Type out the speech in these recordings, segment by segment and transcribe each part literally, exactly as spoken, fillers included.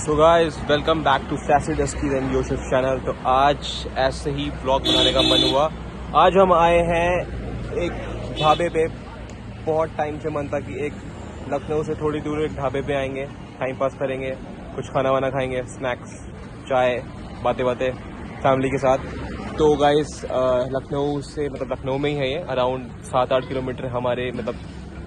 So guys welcome back to Sassy Dusky and Yosef channel. तो आज ऐसे ही blog बनाने का मन हुआ। आज हम आए हैं एक ढाबे पे। बहुत टाइम से मन था कि एक लखनऊ से थोड़ी दूर एक ढाबे पे आएंगे, टाइम पास करेंगे, कुछ खाना वाना खाएंगे, स्नैक्स, चाय, बातें बातें फैमिली के साथ। तो गाइस लखनऊ से मतलब लखनऊ में ही है ये, अराउंड सात आठ किलोमीटर हमारे मतलब।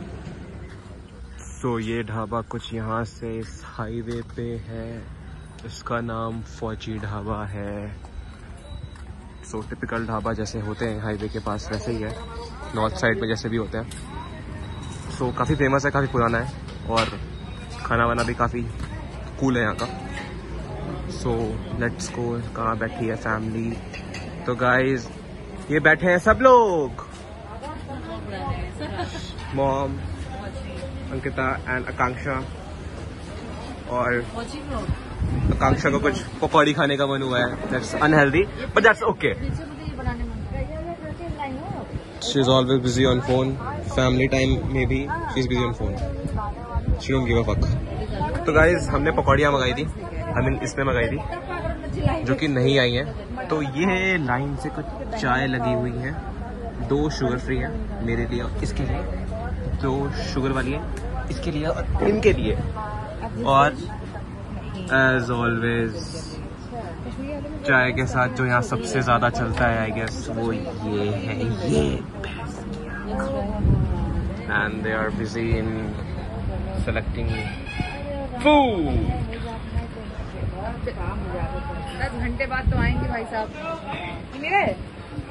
तो ये ढाबा कुछ यहाँ से इस हाईवे पे है। इसका नाम फौजी ढाबा है। सो टिपिकल ढाबा जैसे होते हैं हाईवे के पास वैसे ही है, नॉर्थ साइड में जैसे भी होते हैं। सो काफ़ी फेमस है, काफ़ी पुराना है और खाना वाना भी काफ़ी कूल है यहाँ का। So let's go. कहाँ बैठी है फैमिली? तो गाइस ये बैठे हैं सब लोग, मॉम, अंकिता एंड आकांक्षा। और आकांक्षा को कुछ पकौड़ी खाने का मन हुआ है। That's unhealthy but that's okay. She is always busy on phone. Family time में भी she is busy on phone. She don't give a fuck. तो गाइस हमने पकौड़ियाँ मंगाई थी, आई मीन इसमें मंगाई थी, जो कि नहीं आई हैं। तो ये लाइन से कुछ चाय लगी हुई है। दो शुगर फ्री है मेरे लिए, इसके लिए दो शुगर वाली है, इसके लिए और इनके लिए। और एज ऑलवेज चाय के साथ जो यहाँ सबसे ज्यादा चलता है आई गेस वो ये है, ये and they are busy in selecting food. दस घंटे बाद तो आएंगे भाई साहब। मेरा है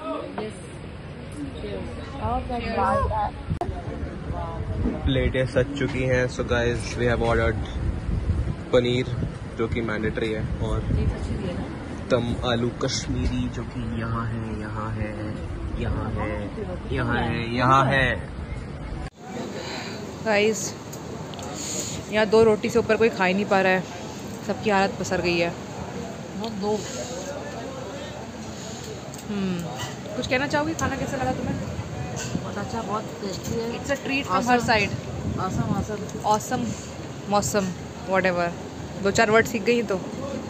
प्लेटें सज चुकी हैं। So guys we have ordered paneer जो कि मैंडेटरी है, और दम आलू कश्मीरी जो कि यहाँ है, यहाँ है, यहाँ है, यहाँ है, यहाँ है। गाइस यहाँ दो रोटी से ऊपर कोई खा ही नहीं पा रहा है, सबकी हालत पसर गई है। दो हम्म कुछ कहना चाहोगी? खाना कैसा लगा तुम्हें? बहुत अच्छा, बहुत टेस्टी है। It's a treat from her side. Awesome awesome awesome मौसम व्हाटएवर। दो चार वर्ड सीख गई तो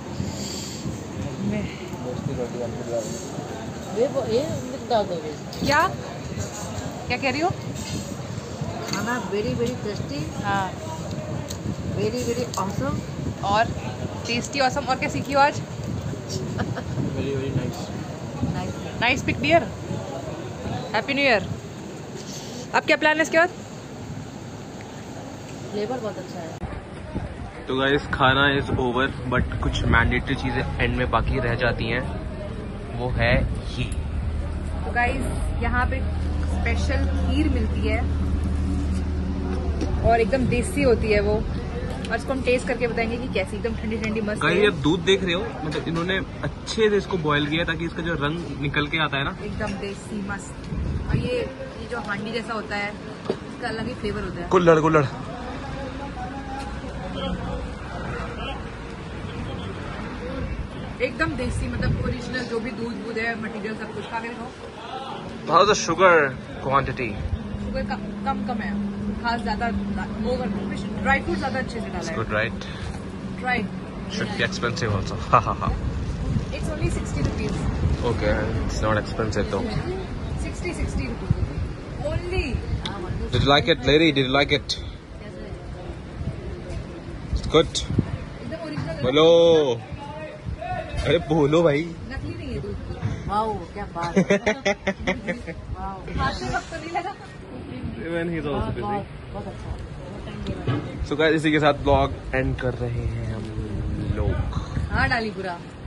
मैं ये डाल दो। क्या क्या कह रही हो? खाना वेरी वेरी टेस्टी, हाँ वेरी वेरी ऑसम। और टेस्टी ऑसम। और क्या सीखी हो आज? Very very nice nice. Nice pick dear. Happy new year. अब क्या प्लान है इसके बाद? फ्लेवर बहुत अच्छा है। तो गाइस खाना इज ओवर बट कुछ मैंडेटरी चीजें एंड में बाकी रह जाती हैं, वो है ये। तो गाइस यहाँ पे स्पेशल खीर मिलती है और एकदम देसी होती है वो, और इसको हम टेस्ट करके बताएंगे कि कैसी, एकदम ठंडी ठंडी मस्त। गाइस ये दूध देख रहे हो, मतलब इन्होंने अच्छे से इसको बॉयल किया ताकि इसका जो रंग निकल के आता है ना, एकदम देसी मस्त। और ये ये जो हांडी जैसा होता है इसका अलग ही फ्लेवर होता है। कुल्हड़ कुल्हड़। एकदम देसी, मतलब ओरिजिनल जो भी दूध दूध है, मटेरियल सब कुछ खा के देखो। How the sugar quantity? Sugar कम कम कम है, खास ज्यादा ओवर। ड्राई फ्रूट ज्यादा अच्छे से डाला है। Good right. Try. Should be expensive also. हा हा हा। It's only sixty rupees. Okay, it's not expensive though. Sixty sixty rupees only. Did you like it, lady? Did you like it? It's good. एकदम original. बोलो, अरे बोलो भाई। नकली नहीं है दूध। वाओ क्या बात है। वाओ खाते वक्त तो नहीं लगा। Even he's also busy. बहुत बहुत अच्छा। So guys इसी के साथ ब्लॉग एंड कर रहे हैं हम लोग। हाँ डाली पूरा।